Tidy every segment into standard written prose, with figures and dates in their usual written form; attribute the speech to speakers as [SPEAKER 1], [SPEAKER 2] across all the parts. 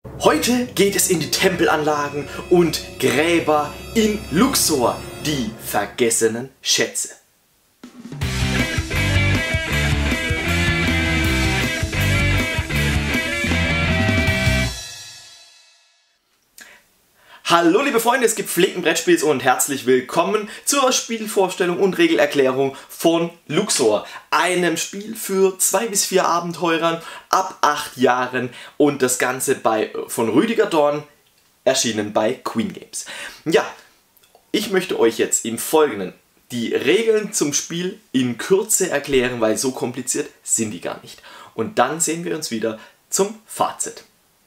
[SPEAKER 1] Heute geht es in die Tempelanlagen und Gräber in Luxor, die vergessenen Schätze. Hallo liebe Freunde des gepflegten Brettspiels und herzlich willkommen zur Spielvorstellung und Regelerklärung von Luxor. Einem Spiel für 2 bis 4 Abenteurern ab 8 Jahren und das Ganze von Rüdiger Dorn, erschienen bei Queen Games. Ja, ich möchte euch jetzt im Folgenden die Regeln zum Spiel in Kürze erklären, weil so kompliziert sind die gar nicht. Und dann sehen wir uns wieder zum Fazit.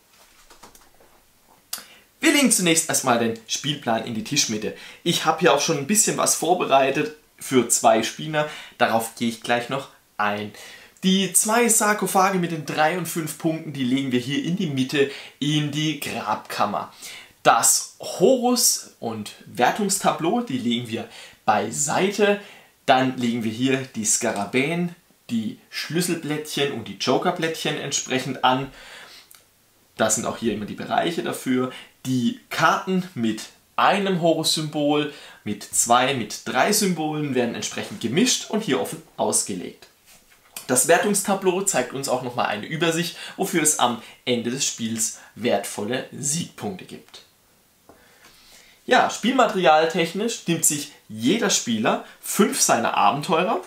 [SPEAKER 1] Wir legen zunächst erstmal den Spielplan in die Tischmitte. Ich habe hier auch schon ein bisschen was vorbereitet für 2 Spieler, darauf gehe ich gleich noch ein. Die 2 Sarkophage mit den 3 und 5 Punkten, die legen wir hier in die Mitte in die Grabkammer. Das Horus- und Wertungstableau, die legen wir beiseite. Dann legen wir hier die Skarabäen, die Schlüsselblättchen und die Jokerblättchen entsprechend an. Das sind auch hier immer die Bereiche dafür. Die Karten mit einem Horus-Symbol, mit 2, mit 3 Symbolen werden entsprechend gemischt und hier offen ausgelegt. Das Wertungstableau zeigt uns auch nochmal eine Übersicht, wofür es am Ende des Spiels wertvolle Siegpunkte gibt. Ja, spielmaterialtechnisch nimmt sich jeder Spieler 5 seiner Abenteurer,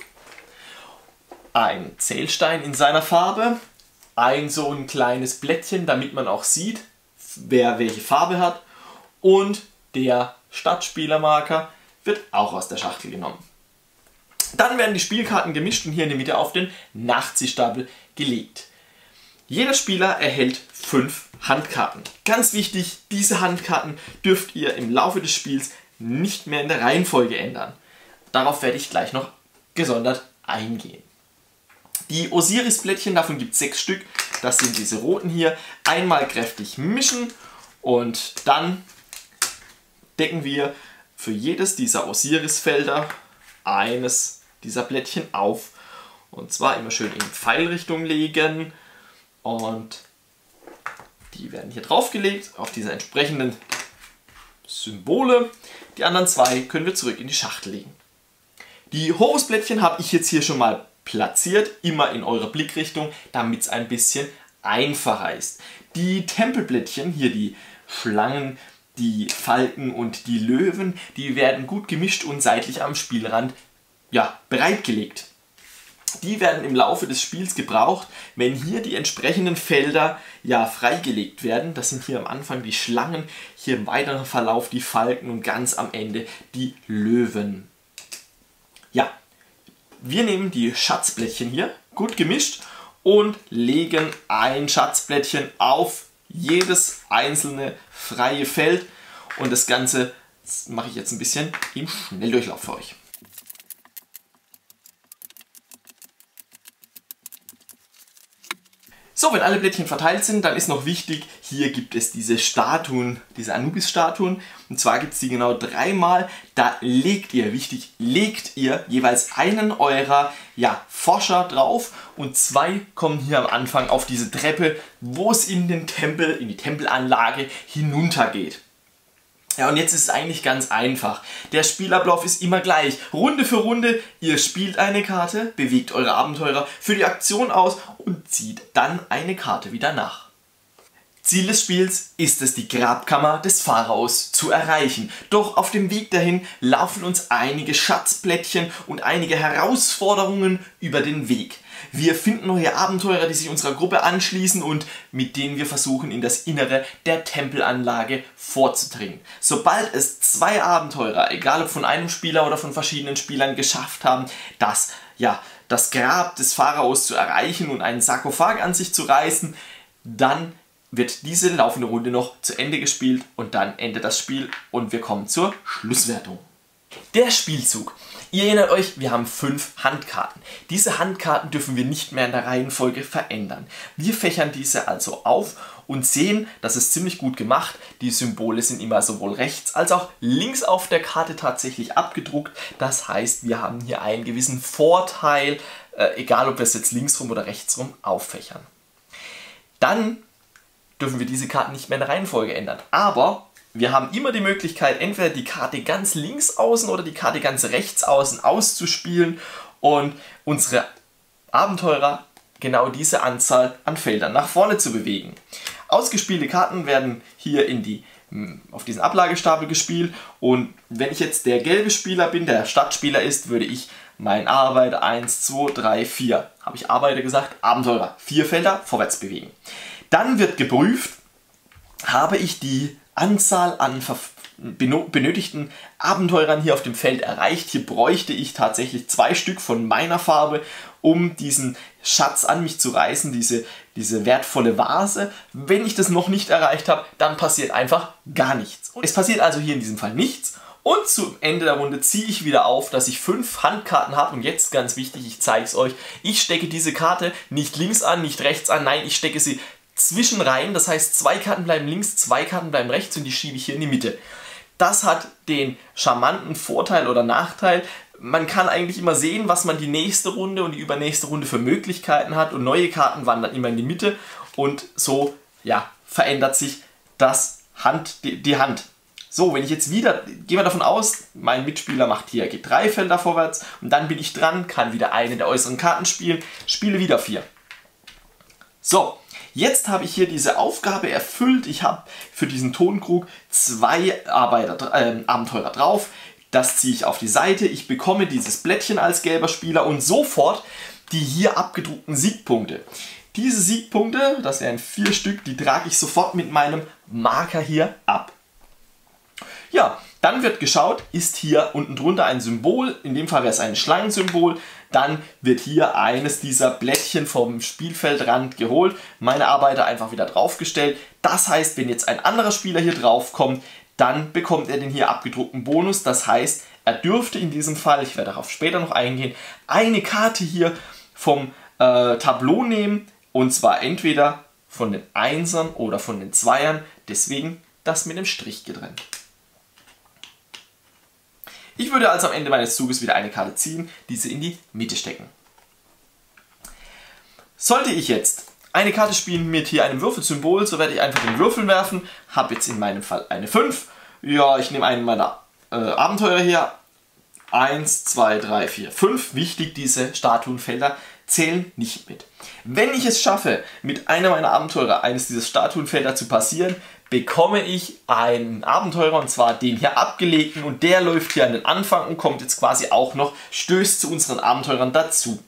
[SPEAKER 1] ein Zählstein in seiner Farbe, so ein kleines Blättchen, damit man auch sieht, wer welche Farbe hat, und der Stadtspielermarker wird auch aus der Schachtel genommen. Dann werden die Spielkarten gemischt und hier in der Mitte auf den Nachziehstapel gelegt. Jeder Spieler erhält 5 Handkarten. Ganz wichtig, diese Handkarten dürft ihr im Laufe des Spiels nicht mehr in der Reihenfolge ändern. Darauf werde ich gleich noch gesondert eingehen. Die Osiris-Blättchen, davon gibt es 6 Stück, das sind diese roten hier. Einmal kräftig mischen und dann decken wir für jedes dieser Osiris-Felder eines dieser Blättchen auf. Und zwar immer schön in Pfeilrichtung legen und die werden hier draufgelegt auf diese entsprechenden Symbole. Die anderen 2 können wir zurück in die Schachtel legen. Die Horus-Blättchen habe ich jetzt hier schon mal platziert, immer in eure Blickrichtung, damit es ein bisschen einfacher ist. Die Tempelblättchen, hier die Schlangen, die Falken und die Löwen, die werden gut gemischt und seitlich am Spielrand bereitgelegt. Die werden im Laufe des Spiels gebraucht, wenn hier die entsprechenden Felder freigelegt werden. Das sind hier am Anfang die Schlangen, hier im weiteren Verlauf die Falken und ganz am Ende die Löwen. Ja, wir nehmen die Schatzblättchen hier, gut gemischt, und legen ein Schatzblättchen auf jedes einzelne freie Feld. Und das Ganze mache ich jetzt ein bisschen im Schnelldurchlauf für euch. So, wenn alle Blättchen verteilt sind, dann ist noch wichtig, hier gibt es diese Statuen, diese Anubis-Statuen. Und zwar gibt es die genau 3-mal. Da legt ihr jeweils einen eurer Forscher drauf. Und 2 kommen hier am Anfang auf diese Treppe, wo es in den Tempel, in die Tempelanlage hinuntergeht. Ja, und jetzt ist es eigentlich ganz einfach. Der Spielablauf ist immer gleich. Runde für Runde, ihr spielt eine Karte, bewegt eure Abenteurer für die Aktion aus und zieht dann eine Karte wieder nach. Ziel des Spiels ist es, die Grabkammer des Pharaos zu erreichen. Doch auf dem Weg dahin laufen uns einige Schatzblättchen und einige Herausforderungen über den Weg. Wir finden neue Abenteurer, die sich unserer Gruppe anschließen und mit denen wir versuchen, in das Innere der Tempelanlage vorzudringen. Sobald es 2 Abenteurer, egal ob von einem Spieler oder von verschiedenen Spielern, geschafft haben, das Grab des Pharaos zu erreichen und einen Sarkophag an sich zu reißen, dann wird diese laufende Runde noch zu Ende gespielt und dann endet das Spiel und wir kommen zur Schlusswertung. Der Spielzug. Ihr erinnert euch, wir haben 5 Handkarten. Diese Handkarten dürfen wir nicht mehr in der Reihenfolge verändern. Wir fächern diese also auf und sehen, das ist ziemlich gut gemacht. Die Symbole sind immer sowohl rechts als auch links auf der Karte tatsächlich abgedruckt. Das heißt, wir haben hier einen gewissen Vorteil, egal ob wir es jetzt linksrum oder rechtsrum auffächern. Dann dürfen wir diese Karten nicht mehr in der Reihenfolge ändern. Aber wir haben immer die Möglichkeit, entweder die Karte ganz links außen oder die Karte ganz rechts außen auszuspielen und unsere Abenteurer genau diese Anzahl an Feldern nach vorne zu bewegen. Ausgespielte Karten werden hier auf diesen Ablagestapel gespielt, und wenn ich jetzt der gelbe Spieler bin, der Stadtspieler ist, würde ich meinen Arbeiter 1, 2, 3, 4, habe ich Arbeiter gesagt, Abenteurer, 4 Felder vorwärts bewegen. Dann wird geprüft, habe ich die Anzahl an benötigten Abenteurern hier auf dem Feld erreicht. Hier bräuchte ich tatsächlich 2 Stück von meiner Farbe, um diesen Schatz an mich zu reißen, diese wertvolle Vase. Wenn ich das noch nicht erreicht habe, dann passiert einfach gar nichts. Es passiert also hier in diesem Fall nichts. Und zum Ende der Runde ziehe ich wieder auf, dass ich 5 Handkarten habe. Und jetzt ganz wichtig, ich zeige es euch. Ich stecke diese Karte nicht links an, nicht rechts an. Nein, ich stecke sie zwischen rein. Das heißt, 2 Karten bleiben links, 2 Karten bleiben rechts und die schiebe ich hier in die Mitte. Das hat den charmanten Vorteil oder Nachteil. Man kann eigentlich immer sehen, was man die nächste Runde und die übernächste Runde für Möglichkeiten hat. Und neue Karten wandern immer in die Mitte. Und so, ja, verändert sich die Hand. So, wenn ich jetzt wieder, gehen wir davon aus, mein Mitspieler geht 3 Felder vorwärts und dann bin ich dran, kann wieder eine der äußeren Karten spielen, spiele wieder 4. So, jetzt habe ich hier diese Aufgabe erfüllt. Ich habe für diesen Tonkrug 2 Abenteurer drauf. Das ziehe ich auf die Seite. Ich bekomme dieses Blättchen als gelber Spieler und sofort die hier abgedruckten Siegpunkte. Diese Siegpunkte, das wären 4 Stück, die trage ich sofort mit meinem Marker hier ab. Ja, dann wird geschaut, ist hier unten drunter ein Symbol, in dem Fall wäre es ein Schlangensymbol, dann wird hier eines dieser Blättchen vom Spielfeldrand geholt, meine Arbeiter einfach wieder draufgestellt. Das heißt, wenn jetzt ein anderer Spieler hier drauf kommt, dann bekommt er den hier abgedruckten Bonus. Das heißt, er dürfte in diesem Fall, ich werde darauf später noch eingehen, eine Karte hier vom Tableau nehmen, und zwar entweder von den Einsern oder von den Zweiern, deswegen das mit dem Strich getrennt. Ich würde also am Ende meines Zuges wieder eine Karte ziehen, diese in die Mitte stecken. Sollte ich jetzt eine Karte spielen mit hier einem Würfelsymbol, so werde ich einfach den Würfel werfen, habe jetzt in meinem Fall eine 5. Ja, ich nehme einen meiner Abenteurer hier. 1, 2, 3, 4, 5. Wichtig, diese Statuenfelder zählen nicht mit. Wenn ich es schaffe, mit einem meiner Abenteurer eines dieser Statuenfelder zu passieren, bekomme ich einen Abenteurer, und zwar den hier abgelegten, und der läuft hier an den Anfang und kommt jetzt quasi auch noch, stößt zu unseren Abenteurern dazu.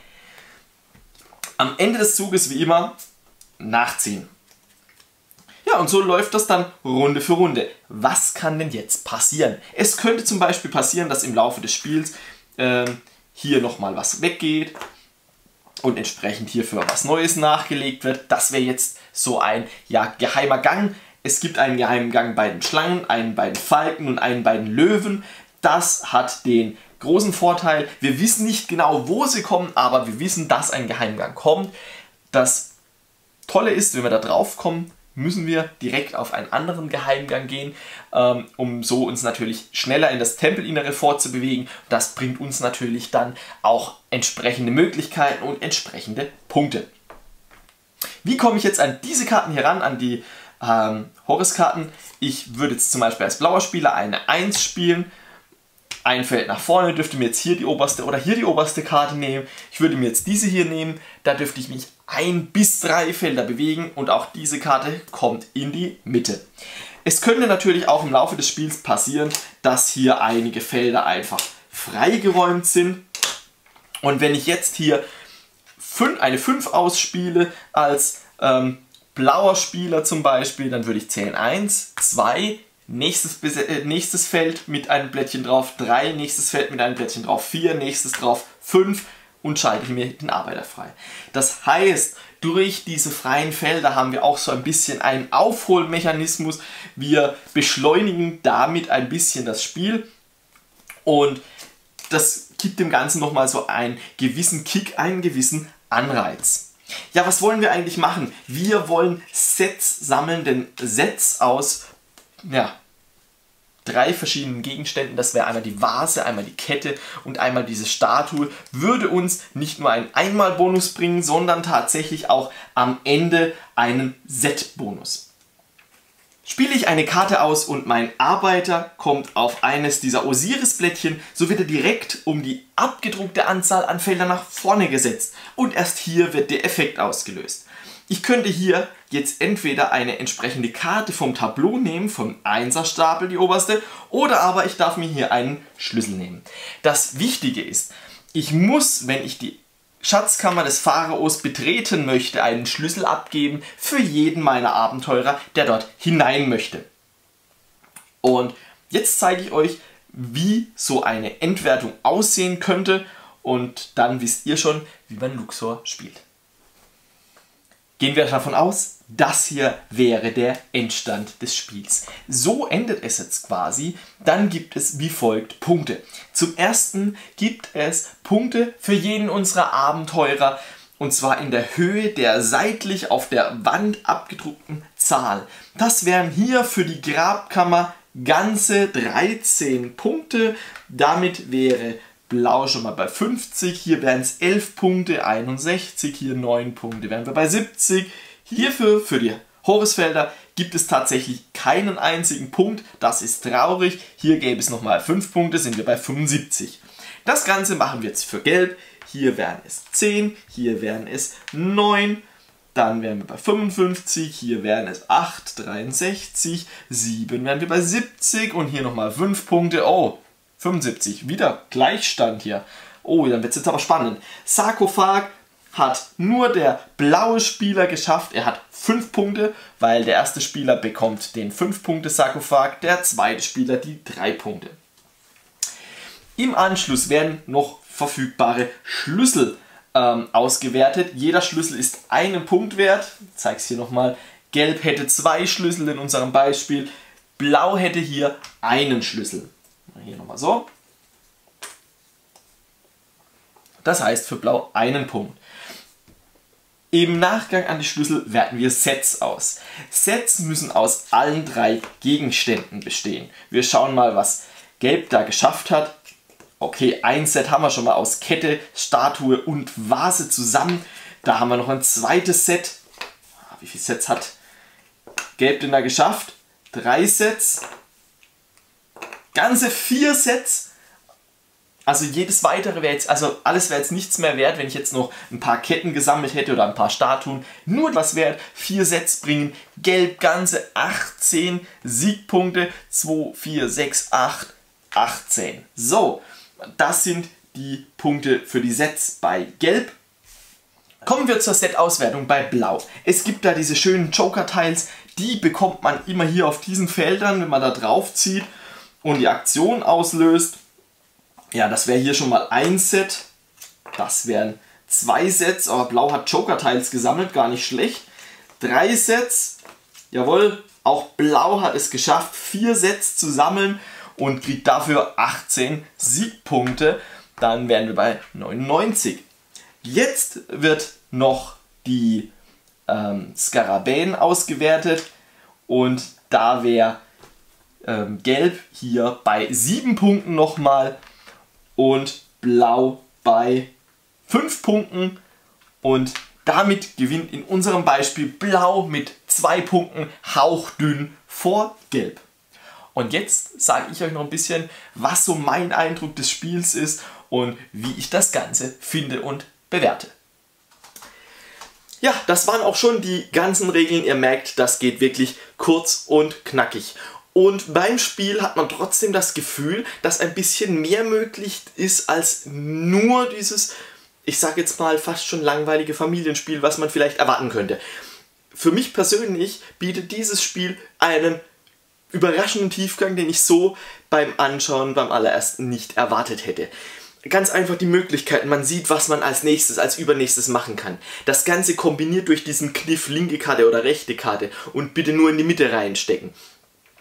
[SPEAKER 1] Am Ende des Zuges wie immer nachziehen. Ja, und so läuft das dann Runde für Runde. Was kann denn jetzt passieren? Es könnte zum Beispiel passieren, dass im Laufe des Spiels hier nochmal was weggeht und entsprechend hierfür was Neues nachgelegt wird. Das wäre jetzt so ein geheimer Gang. Es gibt einen geheimen Gang bei den Schlangen, einen bei den Falken und einen bei den Löwen. Das hat den großen Vorteil, wir wissen nicht genau, wo sie kommen, aber wir wissen, dass ein Geheimgang kommt. Das Tolle ist, wenn wir da drauf kommen, müssen wir direkt auf einen anderen Geheimgang gehen, um so uns natürlich schneller in das Tempelinnere fortzubewegen. Das bringt uns natürlich dann auch entsprechende Möglichkeiten und entsprechende Punkte. Wie komme ich jetzt an diese Karten hier ran, an die Horuskarten? Ich würde jetzt zum Beispiel als blauer Spieler eine 1 spielen. Ein Feld nach vorne, dürfte mir jetzt hier die oberste oder hier die oberste Karte nehmen. Ich würde mir jetzt diese hier nehmen, da dürfte ich mich 1 bis 3 Felder bewegen und auch diese Karte kommt in die Mitte. Es könnte natürlich auch im Laufe des Spiels passieren, dass hier einige Felder einfach freigeräumt sind. Und wenn ich jetzt hier eine 5 ausspiele als blauer Spieler zum Beispiel, dann würde ich zählen 1, 2, nächstes Feld mit einem Blättchen drauf, 3, nächstes Feld mit einem Blättchen drauf, 4, nächstes drauf, 5 und schalte mir den Arbeiter frei. Das heißt, durch diese freien Felder haben wir auch so ein bisschen einen Aufholmechanismus. Wir beschleunigen damit ein bisschen das Spiel und das gibt dem Ganzen nochmal so einen gewissen Kick, einen gewissen Anreiz. Ja, was wollen wir eigentlich machen? Wir wollen Sets sammeln, denn Sets aus 3 verschiedenen Gegenständen, das wäre einmal die Vase, einmal die Kette und einmal diese Statue, würde uns nicht nur einen Einmalbonus bringen, sondern tatsächlich auch am Ende einen Set-Bonus. Spiele ich eine Karte aus und mein Arbeiter kommt auf eines dieser Osiris-Blättchen, so wird er direkt um die abgedruckte Anzahl an Feldern nach vorne gesetzt und erst hier wird der Effekt ausgelöst. Ich könnte hier jetzt entweder eine entsprechende Karte vom Tableau nehmen, vom Einserstapel, die oberste, oder aber ich darf mir hier einen Schlüssel nehmen. Das Wichtige ist, ich muss, wenn ich die Schatzkammer des Pharaos betreten möchte, einen Schlüssel abgeben für jeden meiner Abenteurer, der dort hinein möchte. Und jetzt zeige ich euch, wie so eine Endwertung aussehen könnte und dann wisst ihr schon, wie man Luxor spielt. Gehen wir davon aus, das hier wäre der Endstand des Spiels. So endet es jetzt quasi. Dann gibt es wie folgt Punkte. Zum ersten gibt es Punkte für jeden unserer Abenteurer und zwar in der Höhe der seitlich auf der Wand abgedruckten Zahl. Das wären hier für die Grabkammer ganze 13 Punkte. Damit wäre Blau schon mal bei 50, hier wären es 11 Punkte, 61, hier 9 Punkte, wären wir bei 70. Hierfür, für die Horusfelder, gibt es tatsächlich keinen einzigen Punkt, das ist traurig. Hier gäbe es nochmal 5 Punkte, sind wir bei 75. Das Ganze machen wir jetzt für Gelb, hier wären es 10, hier wären es 9, dann wären wir bei 55, hier wären es 8, 63, 7 wären wir bei 70 und hier nochmal 5 Punkte, oh, 75, wieder Gleichstand hier. Oh, dann wird es jetzt aber spannend. Sarkophag hat nur der blaue Spieler geschafft. Er hat 5 Punkte, weil der erste Spieler bekommt den 5-Punkte-Sarkophag, der zweite Spieler die 3 Punkte. Im Anschluss werden noch verfügbare Schlüssel ausgewertet. Jeder Schlüssel ist einen Punkt wert. Ich zeige es hier nochmal. Gelb hätte 2 Schlüssel in unserem Beispiel. Blau hätte hier einen Schlüssel. Hier nochmal so. Das heißt für Blau einen Punkt. Im Nachgang an die Schlüssel werten wir Sets aus. Sets müssen aus allen 3 Gegenständen bestehen. Wir schauen mal, was Gelb da geschafft hat. Okay, ein Set haben wir schon mal aus Kette, Statue und Vase zusammen. Da haben wir noch ein zweites Set. Wie viele Sets hat Gelb denn da geschafft? 3 Sets. Ganze 4 Sets. Also jedes weitere wäre jetzt, also alles wäre jetzt nichts mehr wert, wenn ich jetzt noch ein paar Ketten gesammelt hätte oder ein paar Statuen. Nur was wert, 4 Sets bringen. Gelb ganze 18 Siegpunkte. 2, 4, 6, 8, 18. So, das sind die Punkte für die Sets bei Gelb. Kommen wir zur Set-Auswertung bei Blau. Es gibt da diese schönen Joker-Tiles, die bekommt man immer hier auf diesen Feldern, wenn man da drauf zieht und die Aktion auslöst. Ja, das wäre hier schon mal ein Set. Das wären 2 Sets, aber Blau hat Joker-Tiles gesammelt, gar nicht schlecht. 3 Sets, jawohl, auch Blau hat es geschafft, 4 Sets zu sammeln und kriegt dafür 18 Siegpunkte. Dann wären wir bei 99. Jetzt wird noch die Skarabäen ausgewertet und da wäre Gelb hier bei 7 Punkten nochmal und Blau bei 5 Punkten und damit gewinnt in unserem Beispiel Blau mit 2 Punkten hauchdünn vor Gelb. Und jetzt sage ich euch noch ein bisschen, was so mein Eindruck des Spiels ist und wie ich das Ganze finde und bewerte. Ja, das waren auch schon die ganzen Regeln. Ihr merkt, das geht wirklich kurz und knackig. Und beim Spiel hat man trotzdem das Gefühl, dass ein bisschen mehr möglich ist als nur dieses, ich sage jetzt mal, fast schon langweilige Familienspiel, was man vielleicht erwarten könnte. Für mich persönlich bietet dieses Spiel einen überraschenden Tiefgang, den ich so beim Anschauen beim allerersten nicht erwartet hätte. Ganz einfach die Möglichkeiten, man sieht, was man als nächstes, als übernächstes machen kann. Das Ganze kombiniert durch diesen Kniff linke Karte oder rechte Karte und bitte nur in die Mitte reinstecken.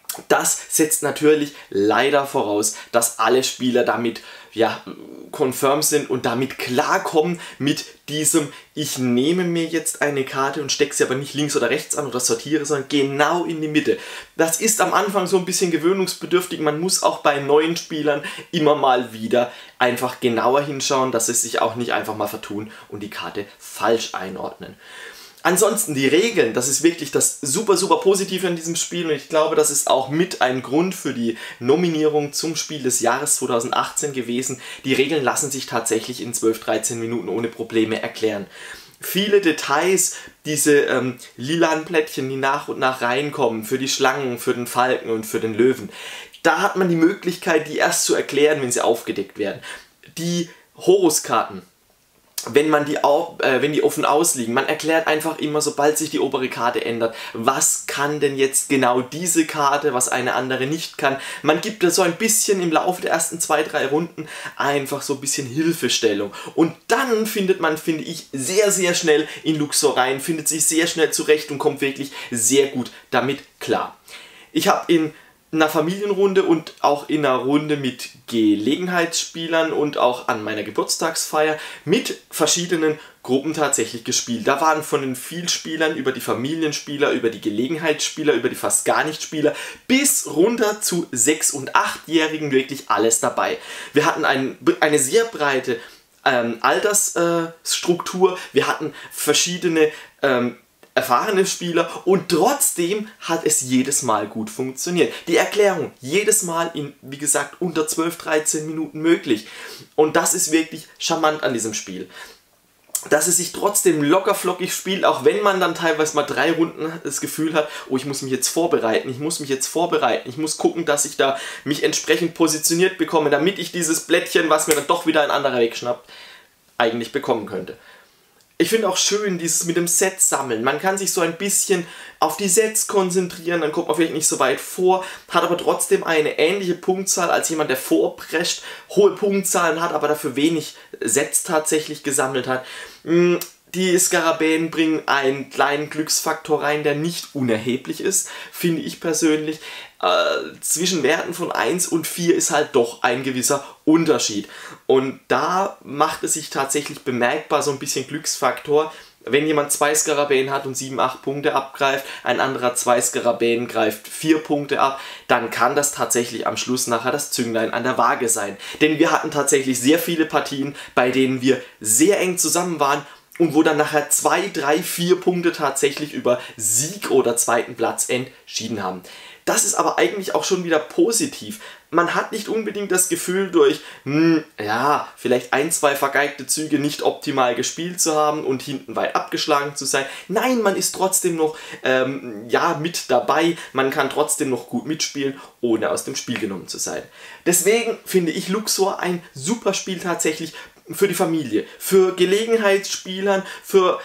[SPEAKER 1] Das setzt natürlich leider voraus, dass alle Spieler damit confirm sind und damit klarkommen mit diesem, ich nehme mir jetzt eine Karte und stecke sie aber nicht links oder rechts an oder sortiere, sondern genau in die Mitte. Das ist am Anfang so ein bisschen gewöhnungsbedürftig. Man muss auch bei neuen Spielern immer mal wieder einfach genauer hinschauen, dass sie sich auch nicht einfach mal vertun und die Karte falsch einordnen. Ansonsten die Regeln, das ist wirklich das super Positive in diesem Spiel und ich glaube, das ist auch mit ein Grund für die Nominierung zum Spiel des Jahres 2018 gewesen. Die Regeln lassen sich tatsächlich in 12-13 Minuten ohne Probleme erklären. Viele Details, diese lilanen Plättchen, die nach und nach reinkommen, für die Schlangen, für den Falken und für den Löwen, da hat man die Möglichkeit, die erst zu erklären, wenn sie aufgedeckt werden. Die Horuskarten, wenn die offen ausliegen. Man erklärt einfach immer, sobald sich die obere Karte ändert, was kann denn jetzt genau diese Karte, was eine andere nicht kann. Man gibt da so ein bisschen im Laufe der ersten 2-3 Runden einfach so ein bisschen Hilfestellung. Und dann findet man, finde ich, sehr schnell in Luxor rein, findet sich sehr schnell zurecht und kommt wirklich sehr gut damit klar. Ich habe in einer Familienrunde und auch in einer Runde mit Gelegenheitsspielern und auch an meiner Geburtstagsfeier mit verschiedenen Gruppen tatsächlich gespielt. Da waren von den Vielspielern über die Familienspieler, über die Gelegenheitsspieler, über die fast gar nicht Spieler bis runter zu 6- und 8-Jährigen wirklich alles dabei. Wir hatten eine sehr breite Altersstruktur, wir hatten verschiedene erfahrene Spieler und trotzdem hat es jedes Mal gut funktioniert. Die Erklärung jedes Mal in, wie gesagt, unter 12-13 Minuten möglich. Und das ist wirklich charmant an diesem Spiel. Dass es sich trotzdem locker flockig spielt, auch wenn man dann teilweise mal 3 Runden das Gefühl hat, oh, ich muss mich jetzt vorbereiten, ich muss gucken, dass ich da mich entsprechend positioniert bekomme, damit ich dieses Blättchen, was mir dann doch wieder ein anderer wegschnappt, eigentlich bekommen könnte. Ich finde auch schön, dieses mit dem Set sammeln. Man kann sich so ein bisschen auf die Sets konzentrieren, dann kommt man vielleicht nicht so weit vor, hat aber trotzdem eine ähnliche Punktzahl als jemand, der vorprescht, hohe Punktzahlen hat, aber dafür wenig Sets tatsächlich gesammelt hat. Die Skarabäen bringen einen kleinen Glücksfaktor rein, der nicht unerheblich ist, finde ich persönlich. Zwischen Werten von 1 und 4 ist halt doch ein gewisser Unterschied. Und da macht es sich tatsächlich bemerkbar, so ein bisschen Glücksfaktor. Wenn jemand 2 Skarabäen hat und 7-8 Punkte abgreift, ein anderer 2 Skarabäen greift 4 Punkte ab, dann kann das tatsächlich am Schluss nachher das Zünglein an der Waage sein. Denn wir hatten tatsächlich sehr viele Partien, bei denen wir sehr eng zusammen waren und wo dann nachher 2, 3, 4 Punkte tatsächlich über Sieg oder zweiten Platz entschieden haben. Das ist aber eigentlich auch schon wieder positiv. Man hat nicht unbedingt das Gefühl, durch vielleicht 1, 2 vergeigte Züge nicht optimal gespielt zu haben und hinten weit abgeschlagen zu sein. Nein, man ist trotzdem noch mit dabei. Man kann trotzdem noch gut mitspielen, ohne aus dem Spiel genommen zu sein. Deswegen finde ich Luxor ein super Spiel tatsächlich für die Familie, für Gelegenheitsspielern, für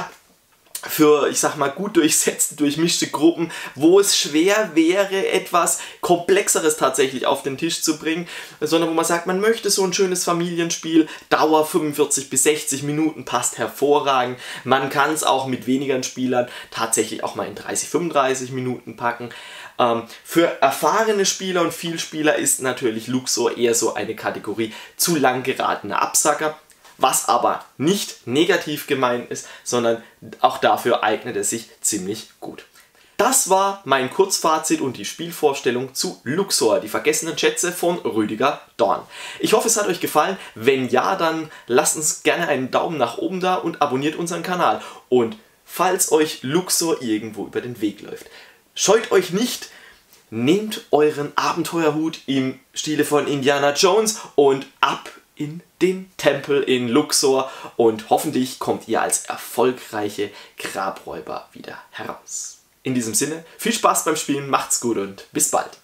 [SPEAKER 1] ich sag mal, gut durchsetzte, durchmischte Gruppen, wo es schwer wäre, etwas Komplexeres tatsächlich auf den Tisch zu bringen, sondern wo man sagt, man möchte so ein schönes Familienspiel, Dauer 45 bis 60 Minuten, passt hervorragend. Man kann es auch mit weniger Spielern tatsächlich auch mal in 30, 35 Minuten packen. Für erfahrene Spieler und Vielspieler ist natürlich Luxor eher so eine Kategorie zu lang geratener Absacker. Was aber nicht negativ gemeint ist, sondern auch dafür eignet es sich ziemlich gut. Das war mein Kurzfazit und die Spielvorstellung zu Luxor, die vergessenen Schätze von Rüdiger Dorn. Ich hoffe, es hat euch gefallen. Wenn ja, dann lasst uns gerne einen Daumen nach oben da und abonniert unseren Kanal. Und falls euch Luxor irgendwo über den Weg läuft, scheut euch nicht, nehmt euren Abenteuerhut im Stile von Indiana Jones und ab in den Tempel in Luxor und hoffentlich kommt ihr als erfolgreiche Grabräuber wieder heraus. In diesem Sinne, viel Spaß beim Spielen, macht's gut und bis bald.